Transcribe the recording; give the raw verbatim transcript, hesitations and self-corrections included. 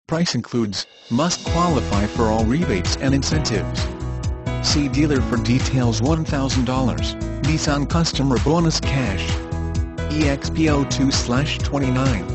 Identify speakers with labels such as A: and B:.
A: Price includes, must qualify for all rebates and incentives. See dealer for details. one thousand dollars, Nissan Customer Bonus Cash. E X P zero two twenty-nine.